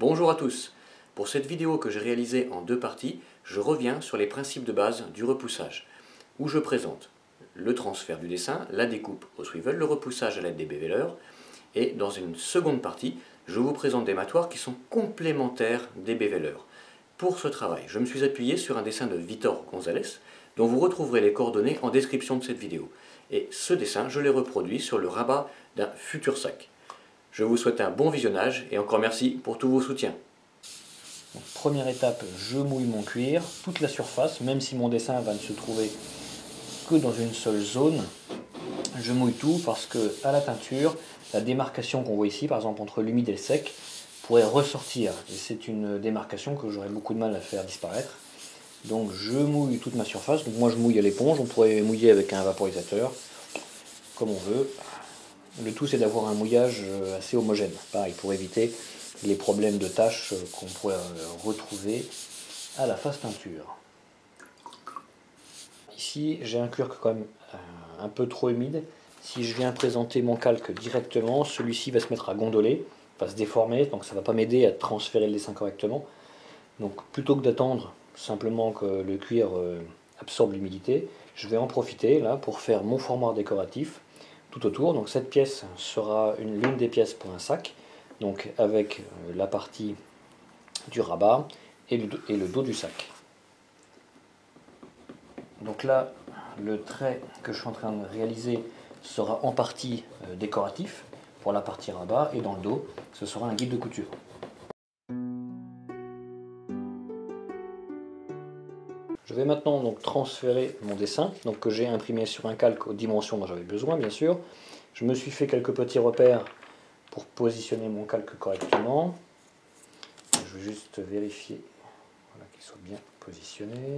Bonjour à tous. Pour cette vidéo que j'ai réalisée en deux parties, je reviens sur les principes de base du repoussage, où je présente le transfert du dessin, la découpe au swivel, le repoussage à l'aide des bévelleurs, et dans une seconde partie, je vous présente des matoirs qui sont complémentaires des bévelleurs. Pour ce travail, je me suis appuyé sur un dessin de Vitor González, dont vous retrouverez les coordonnées en description de cette vidéo. Et ce dessin, je l'ai reproduit sur le rabat d'un futur sac. Je vous souhaite un bon visionnage et encore merci pour tous vos soutiens. Donc, première étape, je mouille mon cuir, toute la surface, même si mon dessin va ne se trouver que dans une seule zone. Je mouille tout parce que à la teinture, la démarcation qu'on voit ici, par exemple entre l'humide et le sec, pourrait ressortir. Et c'est une démarcation que j'aurais beaucoup de mal à faire disparaître. Donc je mouille toute ma surface. Donc moi je mouille à l'éponge, on pourrait mouiller avec un vaporisateur, comme on veut. Le tout c'est d'avoir un mouillage assez homogène, pareil, pour éviter les problèmes de taches qu'on pourrait retrouver à la phase teinture. Ici j'ai un cuir quand même un peu trop humide. Si je viens présenter mon calque directement, celui-ci va se mettre à gondoler, va se déformer, donc ça ne va pas m'aider à transférer le dessin correctement. Donc plutôt que d'attendre simplement que le cuir absorbe l'humidité, je vais en profiter là pour faire mon format décoratif tout autour. Donc cette pièce sera l'une des pièces pour un sac, donc avec la partie du rabat et le dos du sac. Donc là, le trait que je suis en train de réaliser sera en partie décoratif pour la partie rabat, et dans le dos, ce sera un guide de couture. Je vais maintenant donc transférer mon dessin, donc que j'ai imprimé sur un calque aux dimensions dont j'avais besoin, bien sûr. Je me suis fait quelques petits repères pour positionner mon calque correctement. Je vais juste vérifier qu'il soit bien positionné.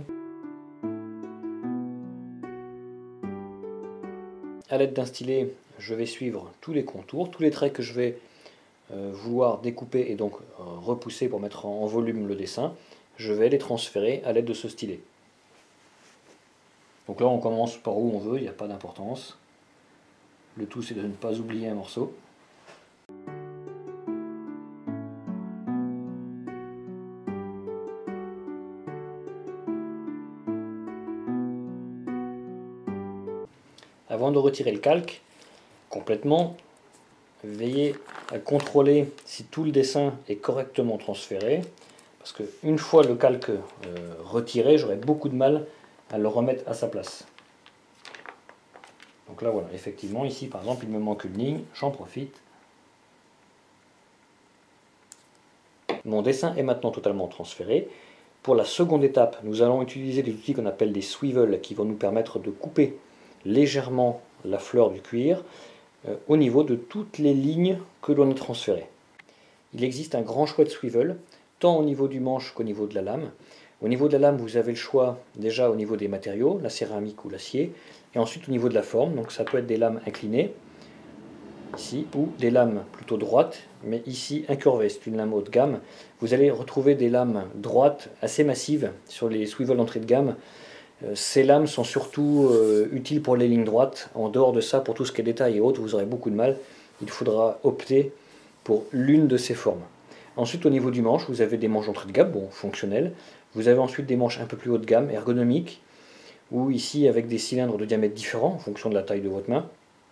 À l'aide d'un stylet, je vais suivre tous les contours, tous les traits que je vais vouloir découper et donc repousser pour mettre en volume le dessin. Je vais les transférer à l'aide de ce stylet. Donc là on commence par où on veut, il n'y a pas d'importance. Le tout c'est de ne pas oublier un morceau. Avant de retirer le calque complètement, veillez à contrôler si tout le dessin est correctement transféré, parce qu'une fois le calque retiré, j'aurai beaucoup de mal à le remettre à sa place. Donc là voilà, effectivement ici par exemple il me manque une ligne, j'en profite. Mon dessin est maintenant totalement transféré. Pour la seconde étape, nous allons utiliser des outils qu'on appelle des swivels qui vont nous permettre de couper légèrement la fleur du cuir au niveau de toutes les lignes que l'on a transférées. Il existe un grand choix de swivel, tant au niveau du manche qu'au niveau de la lame. Au niveau de la lame, vous avez le choix déjà au niveau des matériaux, la céramique ou l'acier, et ensuite au niveau de la forme, donc ça peut être des lames inclinées, ici, ou des lames plutôt droites, mais ici incurvées, c'est une lame haut de gamme. Vous allez retrouver des lames droites assez massives sur les swivels d'entrée de gamme. Ces lames sont surtout utiles pour les lignes droites. En dehors de ça, pour tout ce qui est détail et autres, vous aurez beaucoup de mal. Il faudra opter pour l'une de ces formes. Ensuite, au niveau du manche, vous avez des manches d'entrée de gamme, bon, fonctionnelles. Vous avez ensuite des manches un peu plus haut de gamme, ergonomiques, ou ici avec des cylindres de diamètre différents en fonction de la taille de votre main.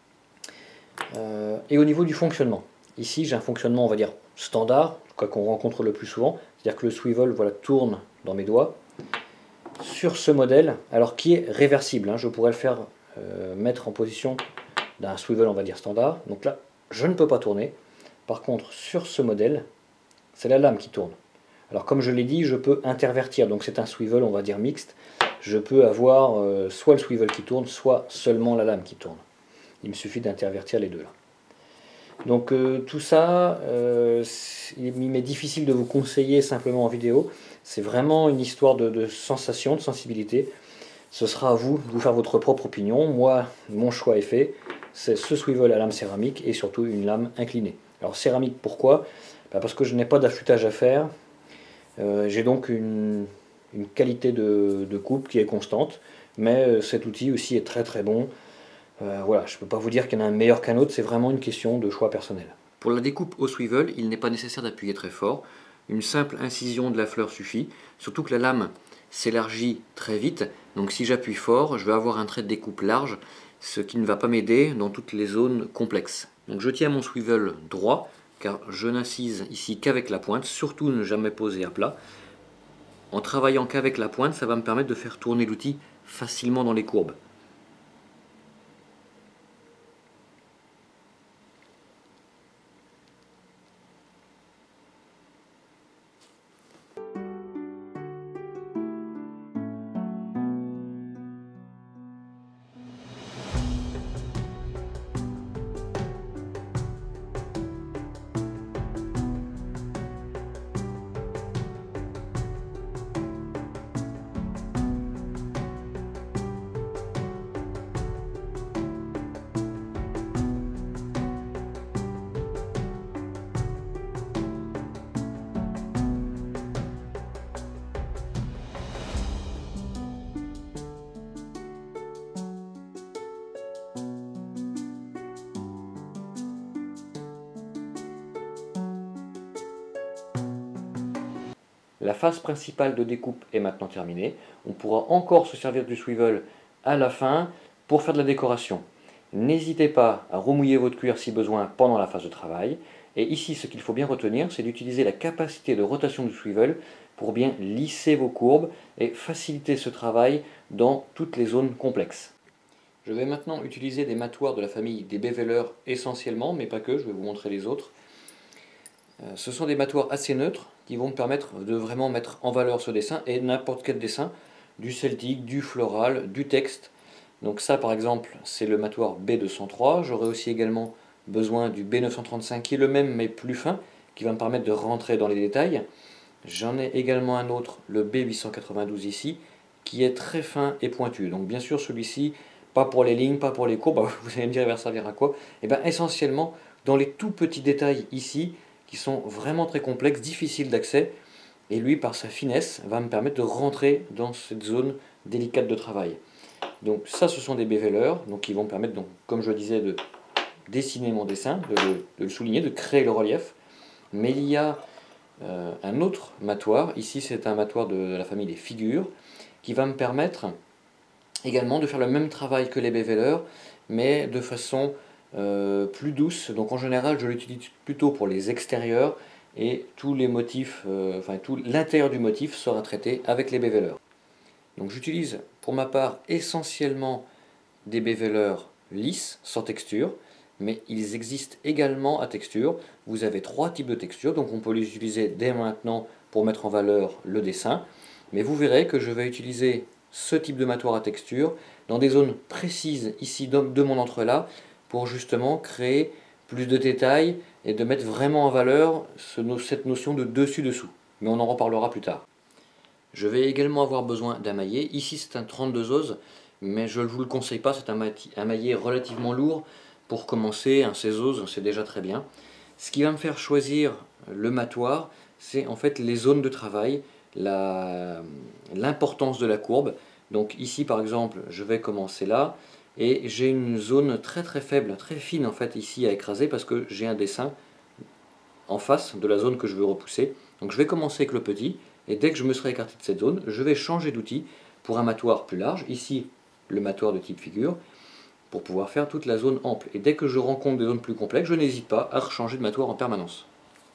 Et au niveau du fonctionnement, ici j'ai un fonctionnement on va dire standard, quoi qu'on rencontre le plus souvent, c'est-à-dire que le swivel voilà, tourne dans mes doigts. Sur ce modèle, alors qui est réversible, hein, je pourrais le faire mettre en position d'un swivel on va dire standard, donc là je ne peux pas tourner. Par contre sur ce modèle, c'est la lame qui tourne. Alors comme je l'ai dit, je peux intervertir, donc c'est un swivel on va dire mixte. Je peux avoir soit le swivel qui tourne, soit seulement la lame qui tourne. Il me suffit d'intervertir les deux là. Donc tout ça, il m'est difficile de vous conseiller simplement en vidéo. C'est vraiment une histoire de sensation, de sensibilité. Ce sera à vous de vous faire votre propre opinion. Moi, mon choix est fait. C'est ce swivel à lame céramique et surtout une lame inclinée. Alors céramique, pourquoi? Parce que je n'ai pas d'affûtage à faire. J'ai donc une qualité de coupe qui est constante. Mais cet outil aussi est très très bon. Voilà, je ne peux pas vous dire qu'il y en a un meilleur qu'un autre, c'est vraiment une question de choix personnel. Pour la découpe au swivel, il n'est pas nécessaire d'appuyer très fort. une simple incision de la fleur suffit, surtout que la lame s'élargit très vite, donc si j'appuie fort, je vais avoir un trait de découpe large, ce qui ne va pas m'aider dans toutes les zones complexes. Donc je tiens mon swivel droit, car je n'incise ici qu'avec la pointe, surtout ne jamais poser à plat. En travaillant qu'avec la pointe, ça va me permettre de faire tourner l'outil facilement dans les courbes. La phase principale de découpe est maintenant terminée. On pourra encore se servir du swivel à la fin pour faire de la décoration. N'hésitez pas à remouiller votre cuir si besoin pendant la phase de travail. Et ici, ce qu'il faut bien retenir, c'est d'utiliser la capacité de rotation du swivel pour bien lisser vos courbes et faciliter ce travail dans toutes les zones complexes. Je vais maintenant utiliser des matoirs de la famille des Beveler essentiellement, mais pas que, je vais vous montrer les autres. Ce sont des matoirs assez neutres qui vont me permettre de vraiment mettre en valeur ce dessin et n'importe quel dessin, du celtique, du floral, du texte. Donc ça par exemple c'est le matoir B203, j'aurai aussi également besoin du B935 qui est le même mais plus fin, qui va me permettre de rentrer dans les détails. J'en ai également un autre, le B892 ici, qui est très fin et pointu. Donc bien sûr celui-ci, pas pour les lignes, pas pour les courbes, vous allez me dire il va servir à quoi? Et bien essentiellement dans les tout petits détails ici, qui sont vraiment très complexes, difficiles d'accès, et lui par sa finesse va me permettre de rentrer dans cette zone délicate de travail. Donc ça ce sont des bevelers, donc qui vont me permettre, donc, comme je le disais, de dessiner mon dessin, de le souligner, de créer le relief. Mais il y a un autre matoir, ici c'est un matoir de la famille des figures, qui va me permettre également de faire le même travail que les bevelers, mais de façon plus douce. Donc en général je l'utilise plutôt pour les extérieurs et tous les motifs, tout l'intérieur du motif sera traité avec les bevelers. Donc j'utilise pour ma part essentiellement des bevelers lisses, sans texture, mais ils existent également à texture. Vous avez trois types de textures, donc on peut les utiliser dès maintenant pour mettre en valeur le dessin, mais vous verrez que je vais utiliser ce type de matoir à texture dans des zones précises ici de mon entrelac, pour justement créer plus de détails et de mettre vraiment en valeur cette notion de dessus-dessous. Mais on en reparlera plus tard. Je vais également avoir besoin d'un maillet. Ici c'est un 32 oses, mais je ne vous le conseille pas, c'est un maillet relativement lourd. Pour commencer, un 16 oses, c'est déjà très bien. Ce qui va me faire choisir le matoir, c'est en fait les zones de travail, l'importance de la courbe. Donc ici par exemple, je vais commencer là, et j'ai une zone très très faible, très fine en fait ici à écraser parce que j'ai un dessin en face de la zone que je veux repousser. Donc je vais commencer avec le petit, et dès que je me serai écarté de cette zone, je vais changer d'outil pour un matoir plus large, ici le matoir de type figure, pour pouvoir faire toute la zone ample. Et dès que je rencontre des zones plus complexes, je n'hésite pas à rechanger de matoir en permanence.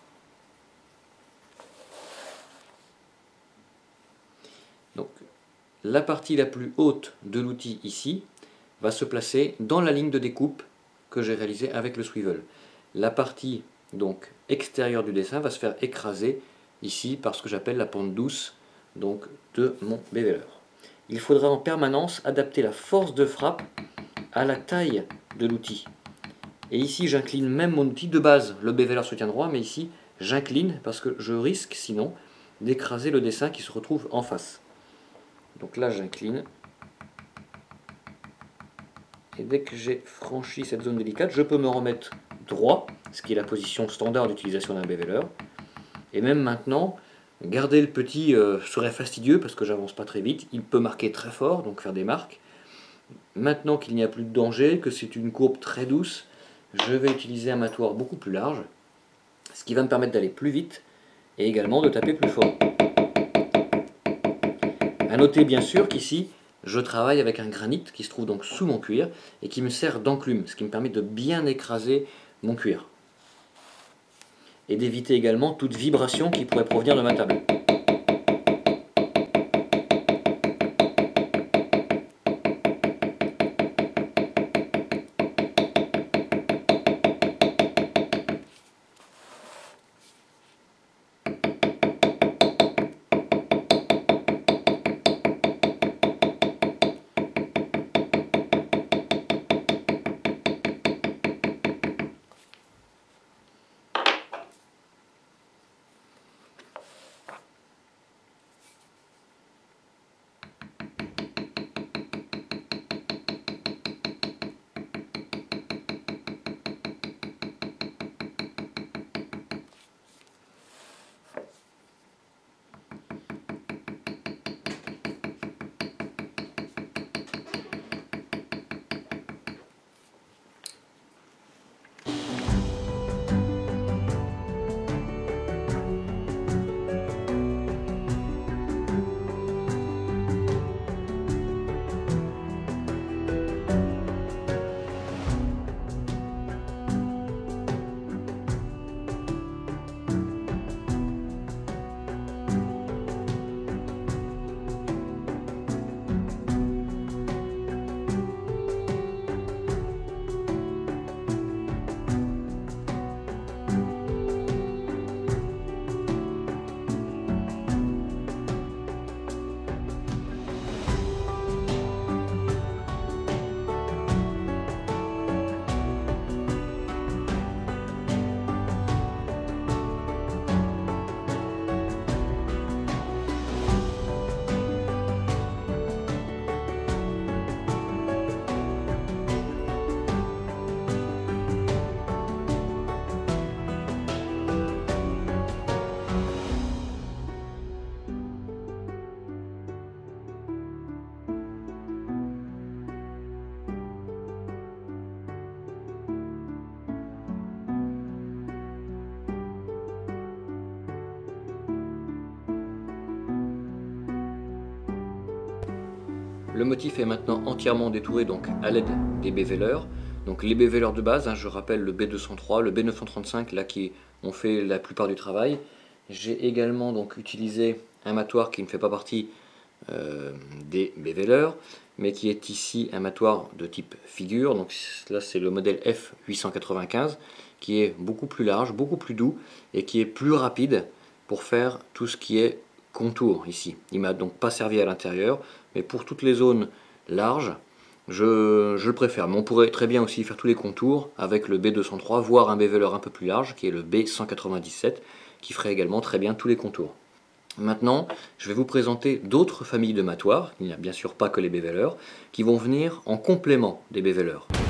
Donc la partie la plus haute de l'outil ici va se placer dans la ligne de découpe que j'ai réalisée avec le swivel. La partie donc extérieure du dessin va se faire écraser ici par ce que j'appelle la pente douce donc de mon beveler. Il faudra en permanence adapter la force de frappe à la taille de l'outil. Et ici j'incline même mon outil de base, le beveler se tient droit, mais ici j'incline parce que je risque sinon d'écraser le dessin qui se retrouve en face. Donc là j'incline. Et dès que j'ai franchi cette zone délicate, je peux me remettre droit, ce qui est la position standard d'utilisation d'un beveler. Et même maintenant, garder le petit serait fastidieux parce que j'avance pas très vite. Il peut marquer très fort, donc faire des marques. Maintenant qu'il n'y a plus de danger, que c'est une courbe très douce, je vais utiliser un matoir beaucoup plus large, ce qui va me permettre d'aller plus vite et également de taper plus fort. A noter bien sûr qu'ici, je travaille avec un granit qui se trouve donc sous mon cuir et qui me sert d'enclume, ce qui me permet de bien écraser mon cuir. Et d'éviter également toute vibration qui pourrait provenir de ma table. Le motif est maintenant entièrement détouré donc à l'aide des béveleurs. Donc les béveleurs de base, je rappelle le B203, le B935 là qui ont fait la plupart du travail. J'ai également donc utilisé un matoir qui ne fait pas partie des béveleurs, mais qui est ici un matoir de type figure. Donc là c'est le modèle F895 qui est beaucoup plus large, beaucoup plus doux et qui est plus rapide pour faire tout ce qui est contour ici. Il m'a donc pas servi à l'intérieur, mais pour toutes les zones larges, je le préfère. Mais on pourrait très bien aussi faire tous les contours avec le B203, voire un béveleur un peu plus large, qui est le B197, qui ferait également très bien tous les contours. Maintenant, je vais vous présenter d'autres familles de matoirs, il n'y a bien sûr pas que les béveleurs, qui vont venir en complément des béveleurs.